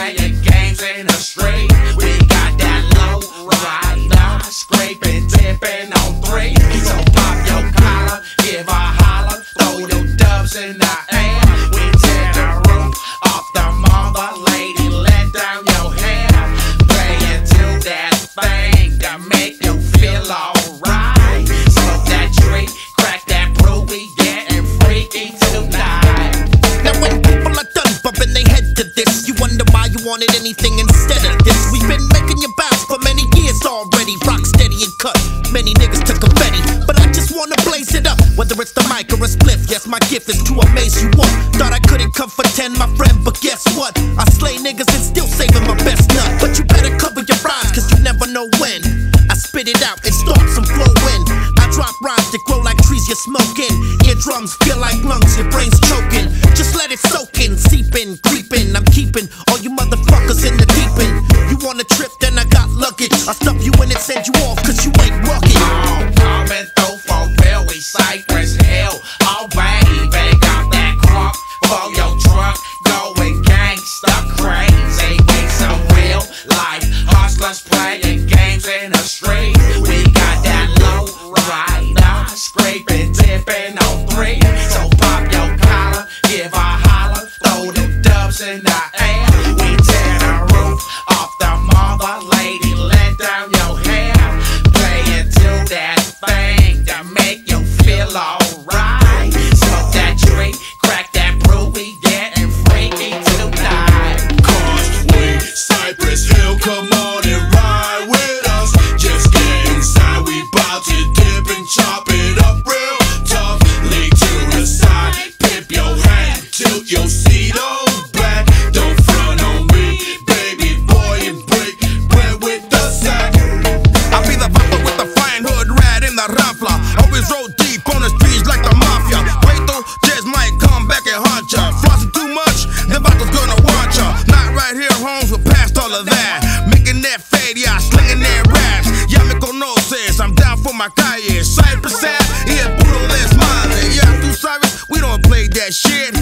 playing games in the street. We got that Lowrider, scraping, tipping on 3. So pop your collar, give a holler, throw them dubs in the air. We tear the roof off the mother, lady, let down your hair. Play into that thing that make you feel alright. Smoke that tree, crack that brew, we getting freaky tonight. Now when people are done bumping their head to this, you wonder why you wanted anything instead of this. We've been making you bounce for many years already, rock steady and cut. Many niggas took confetti, but I just wanna blaze it up. Whether it's the mic or a spliff, yes, my gift is to amaze you all. Thought I couldn't come for 10, my friend, but guess what? I slay niggas and still saving my best nut. But you better cover your rhymes, cause you never know when I spit it out and start some flow in. I drop rhymes that grow like trees you're smoking. Eardrums feel like lungs, your brain's choking. Just let it soak in, seeping, creeping. I'm keeping all you motherfuckers in the deep end. You want a trip, then I got luggage. I stuff you in and send you off, cause you ain't rugged. Coming through for real, we Cypress Hill. Oh baby, got that crunk for your truck, going gangsta crazy. We some real life hustlers playing games in the street. We got that Lowrider, scraping, tipping on 3. So pop your collar, give a holler, throw them dubs in the air. We tear the roof off the mother, lady, let down your hair. Play into that thing that make you feel alright. Smoke that tree, crack that brew, we getting freaky tonight. Cause we Cypress Hill, come on and ride with us. Just get inside, we bout to dip and chop it up real tough. Lay to the side, pimp your hat, tilt your seat on back. Don't front on me, baby boy, and break bread with the sack. I be the papa with the flying hood rat in the rafla. Always roll deep on the streets like the mafia. Wait though, just might come back and haunt ya. Flossing too much, the vatos gonna watch ya. Not right here, homes, we're past all of that. Making that fade, yeah, slinging that raps. Ya me conoces, I'm down for my calle. Cypress Hill, y el puro desmadre. Yeah, tú sabes, we don't play that shit.